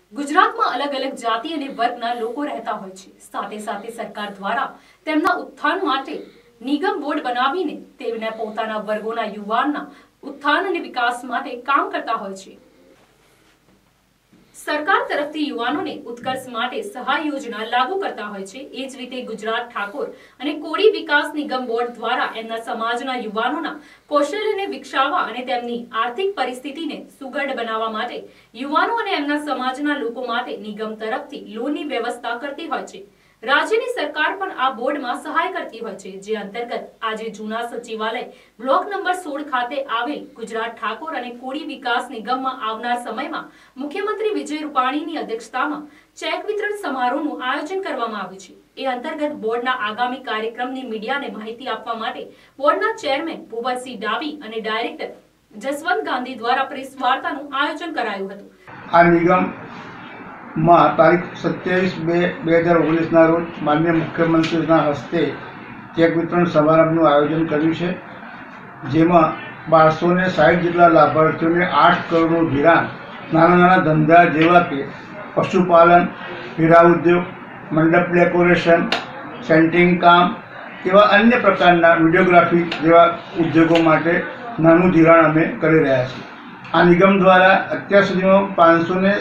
ગુજરાતમાં અલગ અલગ જાતિ અને વર્ગના લોકો રહેતા હોય છે। સાથે સાથે સરકાર દ્વારા તેમના ઉત્થાન માટે નિગમ બોર્ડ બનાવીને તેના પોતાના વર્ગોના યુવાનના ઉત્થાન અને વિકાસ માટે કામ કરતા હોય છે। સરકાર તરફથી યુવાનોને ઉત્કર્ષ માટે સહાય યોજના લાગુ કરતા હોય છે। એ જ રીતે ગુજરાત ઠાકોર અને કોળી વિકાસ નિગમ બોર્ડ દ્વારા એમના સમાજના યુવાનોના કૌશલ્યને વિકસાવવા અને તેમની આર્થિક પરિસ્થિતિને સુઘડ બનાવવા માટે યુવાનો અને એમના સમાજના લોકો માટે નિગમ તરફથી લોનની વ્યવસ્થા કરતી હોય છે। રાજ્યની સરકાર પણ આ બોર્ડમાં સહાય કરતી હોય છે, જે અંતર્ગત આજે જૂના સચિવાલય બ્લોક નંબર 16 ખાતે આવેલ ગુજરાત ઠાકોર અને કોળી વિકાસ નિગમમાં આવનાર સમયમાં મુખ્યમંત્રી વિજય રૂપાણીની અધ્યક્ષતામાં ચેક વિતરણ સમારોહનું આયોજન કરવામાં આવ્યું છે। એ અંતર્ગત બોર્ડના આગામી કાર્યક્રમની મીડિયાને માહિતી આપવા માટે બોર્ડના ચેરમેન ભુવનસિંહ ડાભી અને ડાયરેક્ટર જસવંત ગાંધી દ્વારા પ્રેસ વાર્તાનું આયોજન કરાયું હતું। આ નિગમ તારીખ 27/2/2019 ના રોજ માનનીય મુખ્યમંત્રીના હસ્તે ચેક વિતરણ સમારંભનું આયોજન કર્યું છે, જેમાં 1260 જેટલા લાભાર્થીઓને 8 કરોડનું ધિરાણ નાના નાના ધંધા જેવા કે પશુપાલન, હીરા ઉદ્યોગ, મંડપ ડેકોરેશન, સેન્ટિંગ કામ એવા અન્ય પ્રકારના વિડીયોગ્રાફી જેવા ઉદ્યોગો માટે નાનું ધિરાણ અમે કરી રહ્યા છીએ। આ નિગમ દ્વારા અત્યાર સુધીમાં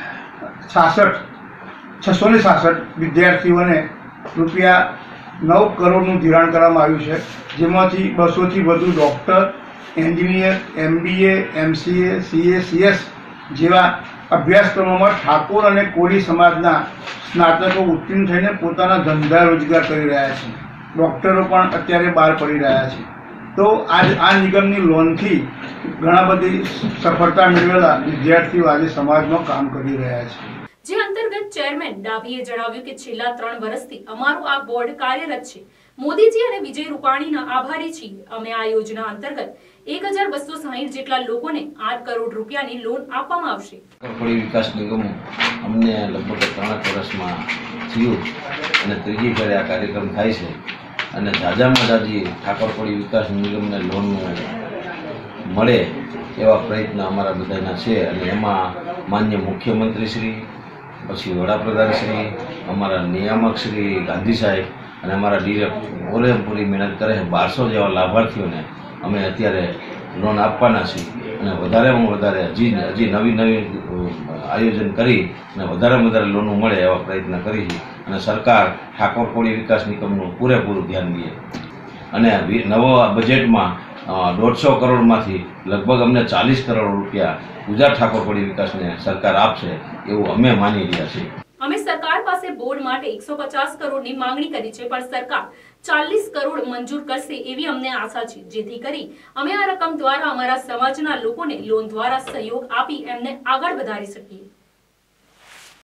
666 વિદ્યાર્થીઓને રૂપિયા 9 કરોડનું ધિરાણ કરવામાં આવ્યું છે, જેમાંથી 200થી વધુ doctor, engineer, MBA, MCA, CA, CS જેવા અભ્યાસક્રમોમાં ઠાકોર અને કોળી સમાજના સ્નાતકો ઉત્તીર્ણ થઈને પોતાના ધંધા રોજગાર કરી રહ્યા છે। ડૉક્ટરો પણ અત્યારે બહાર પડી રહ્યા છે। તો આ નિગમની લોનથી ઘણા બધી સફળતા મેળવેલા વિદ્યાર્થીઓ આજે સમાજમાં કામ કરી રહ્યા છે। જે અંતર્ગત ચેરમેન ડાભીએ જણાવ્યું કે છેલ્લા 3 વર્ષથી અમારું આ બોર્ડ કાર્યરત છે। મોદીજી અને વિજય રૂપાણીના આભારી છીએ। અમે આ યોજના અંતર્ગત 1260 જેટલા લોકોને 8 કરોડ રૂપિયાની લોન આપવામાં આવશે। કોળી વિકાસ નિગમ અમને લગભગ 3 વર્ષમાં થયું અને ત્રીજી ફેરે આ કાર્યક્રમ થાય છે અને જાજામાં જાજી ઠાકોર કોળી વિકાસ નિગમને લોન મળે એવા પ્રયત્ન અમારા બધાના છે અને એમાં માન્ય મુખ્યમંત્રી શ્રી, પછી વડાપ્રધાનશ્રી, અમારા નિયામક શ્રી ગાંધી સાહેબ અને અમારા ડિરેક્ટર પૂરેપૂરી મહેનત કરે છે। 1200 જેવા લાભાર્થીઓને અમે અત્યારે લોન આપવાના છીએ અને વધારેમાં વધારે હજી નવી આયોજન કરી અને વધારે લોનો મળે એવા પ્રયત્ન કરી છે અને સરકાર ઠાકોર કોળી વિકાસ નિગમનું પૂરેપૂરું ધ્યાન દે અને નવા બજેટમાં 150 કરોડમાંથી લગભગ અમને 40 કરોડ રૂપિયા ગુજરાત ઠાકોર કોળી વિકાસને સરકાર આપશે એવું અમે માની રહ્યા છીએ। અમે સરકાર પાસે બોર્ડ માટે 150 કરોડની માંગણી કરી છે, પણ સરકાર 40 કરોડ મંજૂર કરશે એવી અમને આશા છે, જેથી કરી અમે આ રકમ દ્વારા અમારા સમાજના લોકોને લોન દ્વારા સહયોગ આપી એમને આગળ વધારી શકીએ।